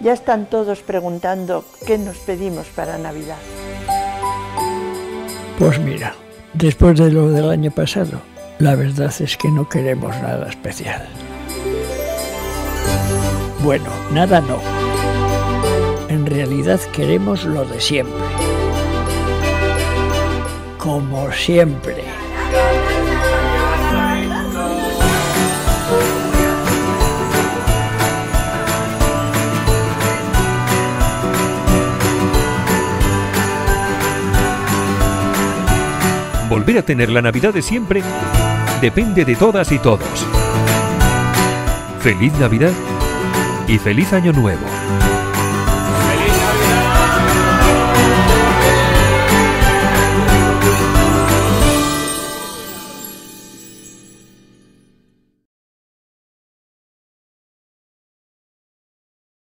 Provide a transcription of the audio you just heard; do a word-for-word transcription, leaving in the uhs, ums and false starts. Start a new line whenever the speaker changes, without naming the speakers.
Ya están todos preguntando qué nos pedimos para Navidad.
Pues mira, después de lo del año pasado, la verdad es que no queremos nada especial. Bueno, nada no. En realidad queremos lo de siempre. Como siempre.
Volver a tener la Navidad de siempre depende de todas y todos. Feliz Navidad y feliz Año Nuevo.